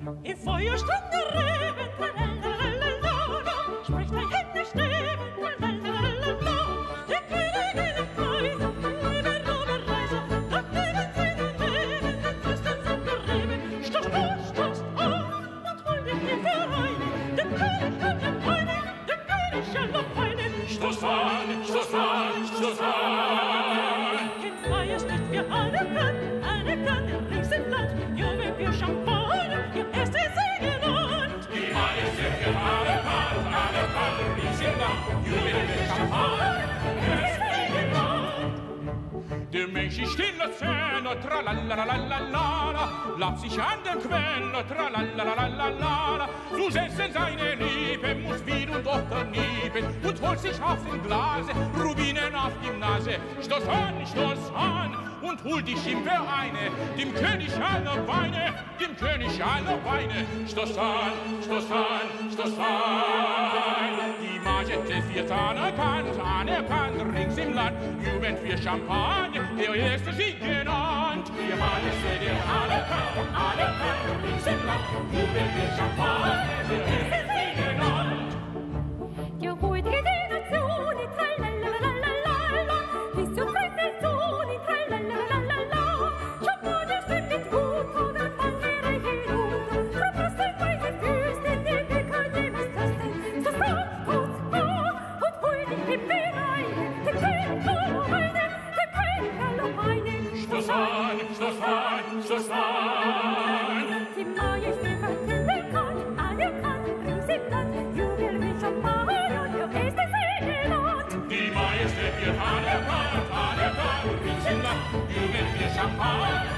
Im Feuerstorm der Reben, tralalala, spricht ein Hände Streben, tralalala. Der Königin im Kreise, leben oder reise, doch leben sie nun leben, den Küsten sind gerieben. Stoß, stoß, stoß auf und hol dich in Vereine, dem König kann der Peine, dem König soll noch weinen. Stoß an, stoß an, stoß an. Kein Majestät wir anerkannt, anerkannt, rings im Land, jubeln wir Champagner, ihr erstes Siegeland. Die Majestät wir anerkannt, anerkannt, rings im Land, jubeln wir Champagner, ihr erstes Siegeland. Der Mensch ist stille Zähne, tralalalala, lacht sich an den Quellen, tralalalala. Zu setzen seine Liebe muss wieder und doch daneben und holt sich auf dem Glase Rubinen auf die Nase. Stoß an und hol dich im Vereine, dem König aller Weine, dem König aller Weine. Stoß an, stoß an, stoß an. Die Majestät wird anerkannt, anerkannt, rings im Land, jubeln wir Champagner, der erste Sieg genannt. Die Majestät wird anerkannt, anerkannt, rings im Land, jubeln wir Champagner, der erste Sieg genannt. Die heutige Generation, tralalalala, bis zur Präsentation, tralalalala. Champagner stimmt mit Hut oder Bangerei herunter, verpasst weiße Fürste, die wir keinem Tasten. So sagt Gott, und hol dich im Vereine, der König aller Weine, der König aller Weine. Stoß an, stoß an, stoß an. Die Majestät anerkannt, anerkannt, rings im Land, jubeln wir Champagner, der erste Siegeland. Die Majestät wird anerkannt, anerkannt, rings im Land, jubeln wir Champagner,